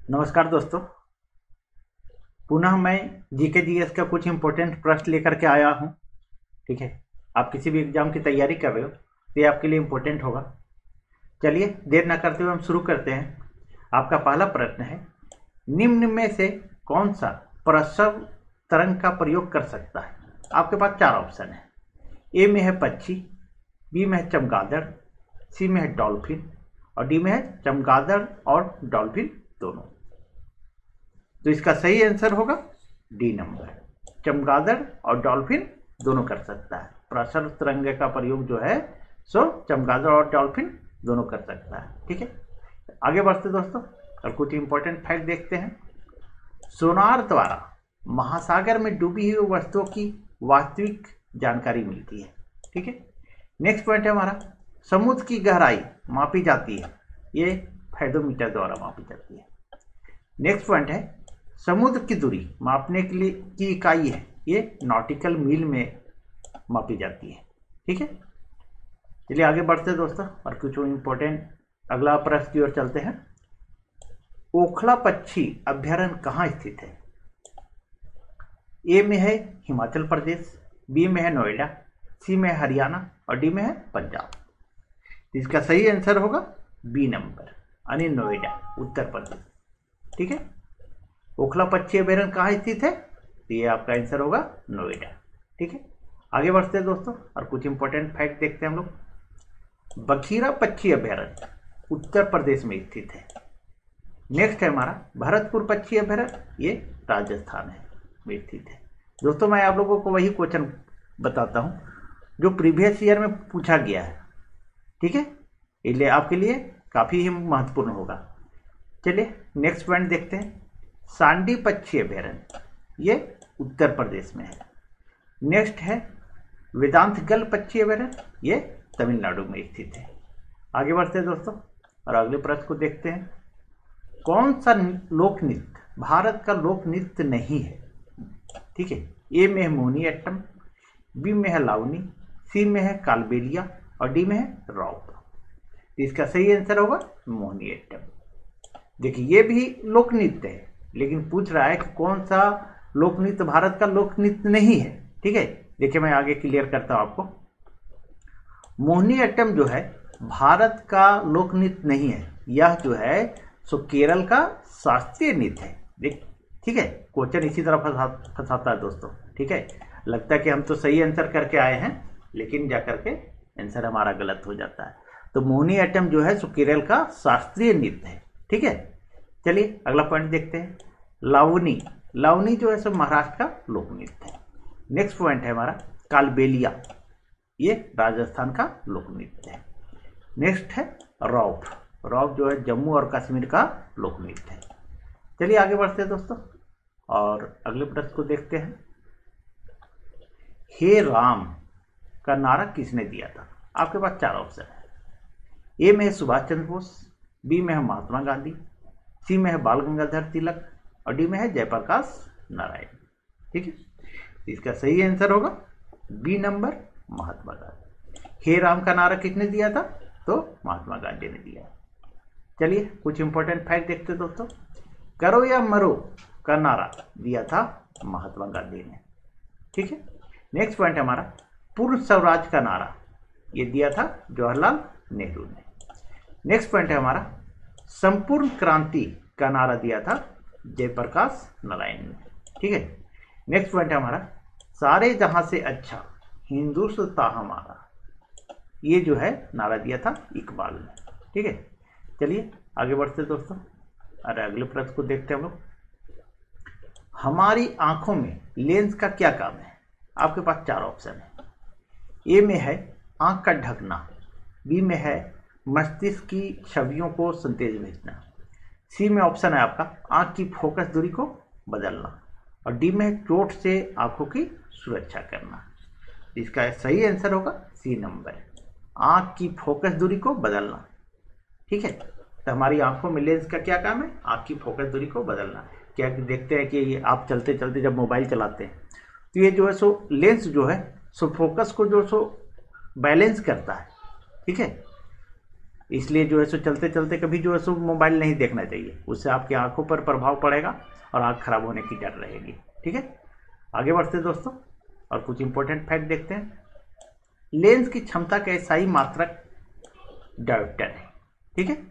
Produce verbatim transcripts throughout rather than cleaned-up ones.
नमस्कार दोस्तों। पुनः मैं जीके जीएस का कुछ इंपॉर्टेंट प्रश्न लेकर के आया हूं। ठीक है, आप किसी भी एग्जाम की तैयारी कर रहे हो तो ये आपके लिए इंपॉर्टेंट होगा। चलिए देर ना करते हुए हम शुरू करते हैं। आपका पहला प्रश्न है, निम्न में से कौन सा प्रसव तरंग का प्रयोग कर सकता है? आपके पास चार ऑप्शन है। ए में है पक्षी, बी में है चमगादड़, सी में है डॉल्फिन और डी में है चमगादड़ और डॉल्फिन दोनों। तो इसका सही आंसर होगा डी नंबर, चमगादड़ और डॉल्फिन दोनों कर सकता है। प्रसव तरंग का प्रयोग जो है सो चमगादड़ और डॉल्फिन दोनों कर सकता है। ठीक है, आगे बढ़ते दोस्तों और कुछ इंपॉर्टेंट फैक्ट देखते हैं। सोनार द्वारा महासागर में डूबी हुई वस्तुओं की वास्तविक जानकारी मिलती है। ठीक है, नेक्स्ट पॉइंट है हमारा, समुद्र की गहराई मापी जाती है, ये फेथोमीटर द्वारा मापी जाती है। नेक्स्ट पॉइंट है, समुद्र की दूरी मापने के लिए की इकाई है, ये नॉटिकल मील में मापी जाती है। ठीक है, चलिए आगे बढ़ते हैं दोस्तों और कुछ इंपॉर्टेंट अगला प्रश्न की ओर चलते हैं। ओखला पक्षी अभ्यारण्य कहाँ स्थित है? ए में है हिमाचल प्रदेश, बी में है नोएडा, सी में है हरियाणा और डी में है पंजाब। इसका सही आंसर होगा बी नंबर यानी नोएडा, उत्तर प्रदेश। ठीक है, ओखला पक्षी अभ्यारण्य कहाँ स्थित है? तो ये आपका आंसर होगा नोएडा। ठीक है, आगे बढ़ते हैं दोस्तों और कुछ इंपॉर्टेंट फैक्ट देखते हैं हम लोग। बखीरा पक्षी अभ्यारण्य उत्तर प्रदेश में स्थित है। नेक्स्ट है हमारा भरतपुर पक्षी अभ्यारण्य, ये राजस्थान है में स्थित है। दोस्तों मैं आप लोगों को वही क्वेश्चन बताता हूँ जो प्रीवियस ईयर में पूछा गया है। ठीक है, इसलिए आपके लिए काफी ही महत्वपूर्ण होगा। चलिए नेक्स्ट पॉइंट देखते हैं। सांडी पक्षी अभ्यारण्य, ये उत्तर प्रदेश में है। नेक्स्ट है वेदांतगल पक्षी अभ्यारण्य, ये तमिलनाडु में स्थित है। आगे बढ़ते हैं दोस्तों और अगले प्रश्न को देखते हैं। कौन सा लोक नृत्य भारत का लोक नृत्य नहीं है? ठीक है, ए में है मोहिनीअट्टम, बी में है लावनी, सी में है कालबेलिया और डी में है रॉप। इसका सही आंसर होगा मोहिनीअट्टम। देखिए ये भी लोक नृत्य है लेकिन पूछ रहा है कि कौन सा लोक नृत्य भारत का लोक नृत्य नहीं है। ठीक है, देखिए मैं आगे क्लियर करता हूं आपको। मोहिनीअट्टम जो है भारत का लोक नृत्य नहीं है, यह जो है सो केरल का शास्त्रीय नृत्य है। देख ठीक है, क्वेश्चन इसी तरह फंसा फंसाता है दोस्तों। ठीक है, लगता है कि हम तो सही आंसर करके आए हैं लेकिन जाकर के आंसर हमारा गलत हो जाता है। तो मोहिनीअट्टम जो है सो केरल का शास्त्रीय नृत्य है। ठीक है, चलिए अगला पॉइंट देखते हैं। लावनी, लावनी जो है सो महाराष्ट्र का लोक नृत्य है। नेक्स्ट पॉइंट है हमारा कालबेलिया, ये राजस्थान का लोक नृत्य है। नेक्स्ट है रॉप, रॉप जो है जम्मू और कश्मीर का लोक नृत्य है। चलिए आगे बढ़ते हैं दोस्तों और अगले प्रश्न को देखते हैं। हे राम का नारा किसने दिया था? आपके पास चार ऑप्शन है। ए में है सुभाष चंद्र बोस, बी में है महात्मा गांधी, सी में है बाल गंगाधर तिलक और डी में है जयप्रकाश नारायण। ठीक है, इसका सही आंसर होगा बी नंबर, महात्मा गांधी। हे राम का नारा किसने दिया था? तो महात्मा गांधी ने दिया। चलिए कुछ इंपॉर्टेंट फैक्ट देखते हैं दोस्तों। करो या मरो का नारा दिया था महात्मा गांधी ने। ठीक है, नेक्स्ट पॉइंट हमारा पूर्ण स्वराज का नारा ये दिया था जवाहरलाल नेहरू ने। नेक्स्ट पॉइंट है हमारा संपूर्ण क्रांति का नारा दिया था जयप्रकाश नारायण ने। ठीक है, नेक्स्ट पॉइंट है हमारा सारे जहां से अच्छा हिंदुस्तान हमारा, ये जो है नारा दिया था इकबाल ने। ठीक है, चलिए आगे बढ़ते दोस्तों अरे अगले प्रश्न को देखते हैं हम लोग। हमारी आंखों में लेंस का क्या काम है? आपके पास चार ऑप्शन है। ए में है आंख का ढकना, बी में है मस्तिष्क की छवियों को संदेश भेजना, सी में ऑप्शन है आपका आंख की फोकस दूरी को बदलना और डी में है चोट से आंखों की सुरक्षा करना। इसका सही आंसर होगा सी नंबर, आंख की फोकस दूरी को बदलना। ठीक है, तो हमारी आंखों में लेंस का क्या काम है? आंख की फोकस दूरी को बदलना। क्या देखते हैं कि ये आप चलते चलते जब मोबाइल चलाते हैं तो ये जो है सो लेंस जो है सो फोकस को जो सो बैलेंस करता है। ठीक है, इसलिए जो है सो चलते चलते कभी जो है सो मोबाइल नहीं देखना चाहिए, उससे आपकी आंखों पर प्रभाव पड़ेगा और आंख खराब होने की डर रहेगी। ठीक है, आगे बढ़ते दोस्तों और कुछ इंपॉर्टेंट फैक्ट देखते हैं। लेंस की क्षमता का सही मात्रक डायोप्टर है। ठीक है,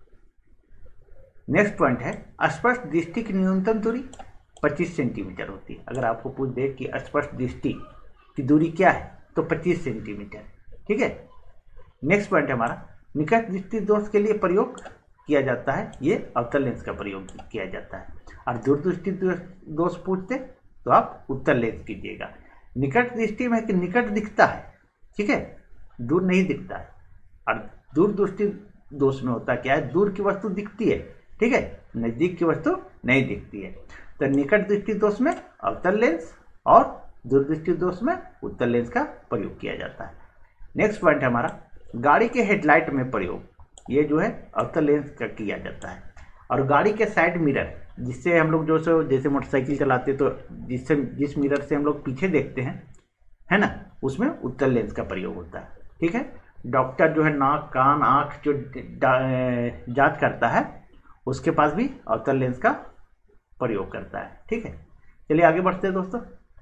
नेक्स्ट पॉइंट है स्पष्ट दृष्टि की न्यूनतम दूरी पच्चीस सेंटीमीटर होती है। अगर आपको पूछ दे कि स्पष्ट दृष्टि की दूरी क्या है तो पच्चीस सेंटीमीटर। ठीक है, नेक्स्ट पॉइंट है हमारा निकट दृष्टि दोष के लिए प्रयोग किया जाता है, ये अवतल लेंस का प्रयोग किया जाता है। और दूर दृष्टि दोष पूछते तो आप उत्तल लेंस कीजिएगा। निकट दृष्टि में कि निकट दिखता है, ठीक है, दूर नहीं दिखता है। और दूर दृष्टि दोष में होता क्या है, दूर की वस्तु दिखती है, ठीक है, नजदीक की वस्तु नहीं दिखती है। तो निकट दृष्टि दोष में अवतल लेंस और दूरदृष्टि दोष में उत्तल लेंस का प्रयोग किया जाता है। नेक्स्ट पॉइंट है हमारा गाड़ी के हेडलाइट में प्रयोग, ये जो है अवतल लेंस का किया जाता है। और गाड़ी के साइड मिरर, जिससे हम लोग जो सो जैसे मोटरसाइकिल चलाते तो जिससे जिस मिरर से हम लोग पीछे देखते हैं, है ना, उसमें उत्तल लेंस का प्रयोग होता है। ठीक है, डॉक्टर जो है नाक कान आँख जो जांच करता है उसके पास भी अवतल लेंस का प्रयोग करता है। ठीक है, चलिए आगे बढ़ते हैं दोस्तों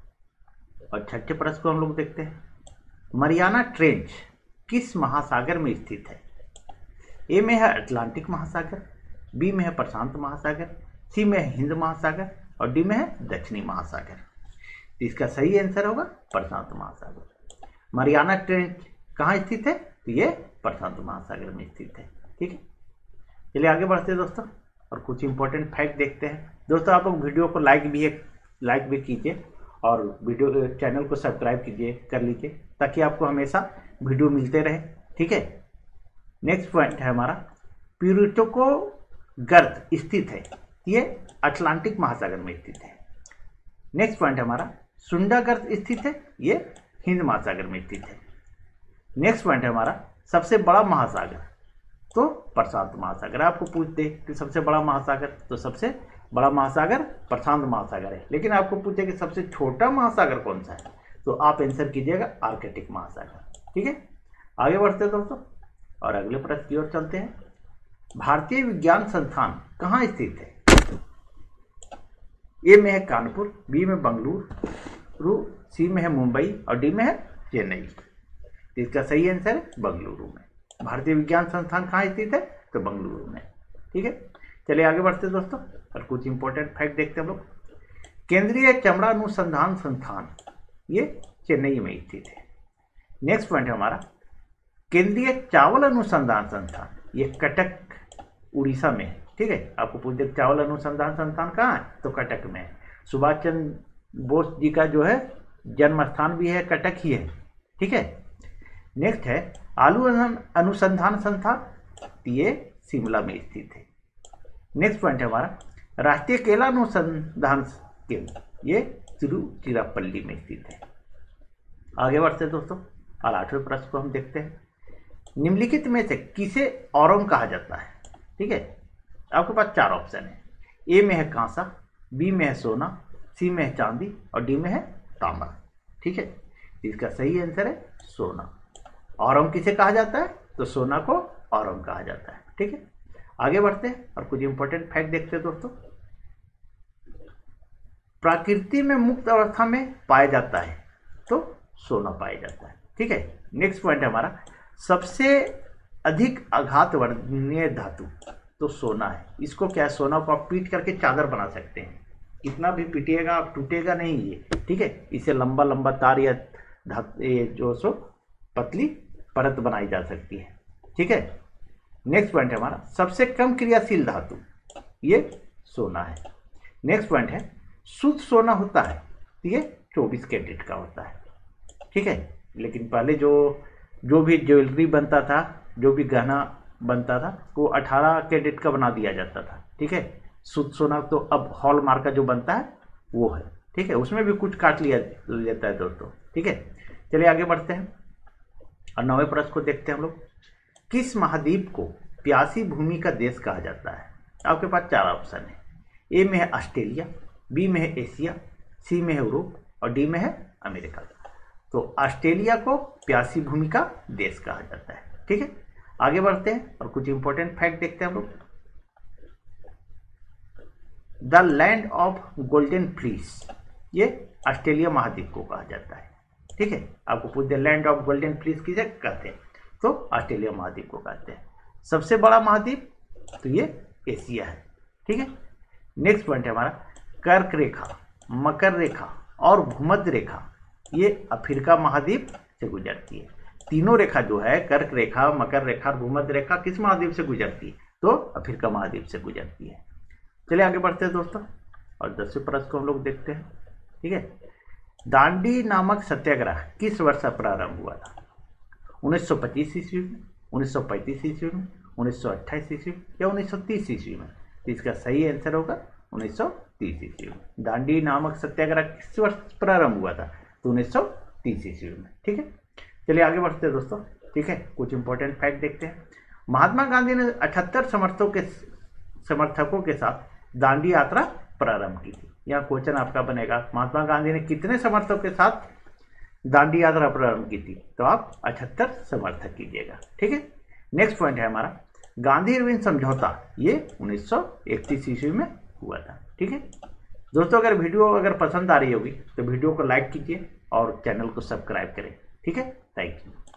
और छठे प्रश्न को हम लोग देखते हैं। मरियाना ट्रेंच किस महासागर में स्थित है? ए में है अटलांटिक महासागर, बी में है प्रशांत महासागर, सी में है हिंद महासागर और डी में है दक्षिणी महासागर। तो इसका सही आंसर होगा प्रशांत महासागर। मरियाना ट्रेंच कहाँ स्थित है? तो ये प्रशांत महासागर में स्थित है। ठीक है, चलिए आगे बढ़ते हैं दोस्तों और कुछ इंपॉर्टेंट फैक्ट देखते हैं। दोस्तों आप लोग वीडियो को लाइक भी लाइक भी कीजिए और वीडियो चैनल को सब्सक्राइब कीजिए कर लीजिए ताकि आपको हमेशा वीडियो मिलते रहे। ठीक है, नेक्स्ट पॉइंट है हमारा प्यूर्टो को गर्त स्थित है, ये अटलांटिक महासागर में स्थित है। नेक्स्ट पॉइंट है हमारा सुंडा गर्त स्थित है, ये हिंद महासागर में स्थित है। नेक्स्ट पॉइंट है हमारा सबसे बड़ा महासागर, तो प्रशांत महासागर। आपको पूछ दे कि सबसे बड़ा महासागर, तो सबसे बड़ा महासागर प्रशांत महासागर है। लेकिन आपको पूछे कि सबसे छोटा महासागर कौन सा है, तो आप आंसर कीजिएगा आर्कटिक महासागर। ठीक है, आगे बढ़ते हैं दोस्तों और अगले प्रश्न की ओर चलते हैं। भारतीय विज्ञान संस्थान कहाँ स्थित है? ए में है कानपुर, बी में बंगलुरु, सी में है मुंबई और डी में है चेन्नई। इसका सही आंसर है बंगलुरु में। भारतीय विज्ञान संस्थान कहाँ स्थित है? तो बंगलुरु में। ठीक है, चलिए आगे बढ़ते हैं दोस्तों और कुछ इंपॉर्टेंट फैक्ट देखते हैं हम लोग। केंद्रीय चमड़ा अनुसंधान संस्थान, ये चेन्नई में स्थित है। नेक्स्ट पॉइंट है हमारा केंद्रीय चावल अनुसंधान संस्थान, ये कटक उड़ीसा में है। ठीक है, आपको पूछ दे चावल अनुसंधान संस्थान कहाँ है, तो कटक में है। सुभाष चंद्र बोस जी का जो है जन्म स्थान भी है कटक ही है। ठीक है, नेक्स्ट है आलू अनुसंधान संस्थान, ये शिमला में स्थित है। नेक्स्ट पॉइंट है हमारा राष्ट्रीय केला अनुसंधान केंद्र, ये तिरुचिरापल्ली में स्थित है। आगे बढ़ते हैं दोस्तों और आठवें प्रश्न को हम देखते हैं। निम्नलिखित में से किसे औरंग कहा जाता है? ठीक है, आपके पास चार ऑप्शन है। ए में है कांसा, बी में है सोना, सी में है चांदी और डी में है तांबा। ठीक है, इसका सही आंसर है सोना। औरंग किसे कहा जाता है? तो सोना को औरंग कहा जाता है। ठीक है, आगे बढ़ते हैं और कुछ इंपॉर्टेंट फैक्ट देखते हैं दोस्तों। प्रकृति में मुक्त अवस्था में पाया जाता है तो सोना पाया जाता है। ठीक है, नेक्स्ट पॉइंट है हमारा सबसे अधिक आघात वर्णीय धातु, तो सोना है। इसको क्या है, सोना को आप पीट करके चादर बना सकते हैं, इतना भी पीटिएगा आप टूटेगा नहीं ये। ठीक है, इसे लंबा लंबा तार या धातु ये जो सो पतली परत बनाई जा सकती है। ठीक है, नेक्स्ट पॉइंट है हमारा सबसे कम क्रियाशील धातु, ये सोना है। नेक्स्ट पॉइंट है शुद्ध सोना होता है, ये चौबीस कैरेट का होता है। ठीक है, लेकिन पहले जो जो भी ज्वेलरी बनता था, जो भी गहना बनता था, वो अठारह कैरेट का बना दिया जाता था। ठीक है, शुद्ध सोना तो अब हॉलमार्क का जो बनता है वो है। ठीक है, उसमें भी कुछ काट लिया जाता है दोस्तों। ठीक है, चलिए आगे बढ़ते हैं और नौवें प्रश्न को देखते हैं हम लोग। किस महाद्वीप को प्यासी भूमि का देश कहा जाता है? आपके पास चार ऑप्शन है। ए में है ऑस्ट्रेलिया, बी में है एशिया, सी में है यूरोप और डी में है अमेरिका। तो ऑस्ट्रेलिया को प्यासी भूमि का देश कहा जाता है। ठीक है, आगे बढ़ते हैं और कुछ इंपॉर्टेंट फैक्ट देखते हैं हम लोग। The land of golden fleece, ये ऑस्ट्रेलिया महाद्वीप को कहा जाता है। ठीक है, आपको पूछ the land of golden fleece किसे कहते हैं, तो ऑस्ट्रेलिया महाद्वीप को कहते हैं। सबसे बड़ा महाद्वीप तो ये एशिया है। ठीक है, नेक्स्ट पॉइंट है हमारा कर्क रेखा, मकर रेखा और भूमध्य रेखा, ये अफ्रीका महाद्वीप से गुजरती है। तीनों रेखा जो है कर्क रेखा, मकर रेखा और भूमध्य रेखा किस महाद्वीप से गुजरती है, तो अफ्रीका महाद्वीप से गुजरती है। चलिए आगे बढ़ते हैं दोस्तों और दसवें प्रश्न को हम लोग देखते हैं। ठीक है, दांडी नामक सत्याग्रह किस वर्ष प्रारंभ हुआ था? उन्नीस सौ पच्चीस ईस्वी में, उन्नीस सौ पैंतीस ईस्वी में, उन्नीस सौ अट्ठाईस ईस्वी या उन्नीस सौ तीस ईस्वी में? तो इसका सही आंसर होगा उन्नीस सौ तीस ईस्वी में। दांडी नामक सत्याग्रह किस वर्ष प्रारंभ हुआ था? तो उन्नीस सौ तीस ईस्वी में। ठीक है, चलिए आगे बढ़ते हैं दोस्तों। ठीक है, कुछ इंपॉर्टेंट फैक्ट देखते हैं। महात्मा गांधी ने अठहत्तर समर्थकों के समर्थकों के साथ दांडी यात्रा प्रारंभ की थी। यहाँ क्वेश्चन आपका बनेगा महात्मा गांधी ने कितने समर्थकों के साथ दांडी यात्रा प्रारंभ की थी? तो आप अठहत्तर समर्थक कीजिएगा। ठीक है, नेक्स्ट पॉइंट है हमारा गांधी इरविन समझौता, ये उन्नीस सौ इकतीस ईस्वी में हुआ था। ठीक है दोस्तों, अगर वीडियो अगर पसंद आ रही होगी तो वीडियो को लाइक कीजिए और चैनल को सब्सक्राइब करें। ठीक है, थैंक यू।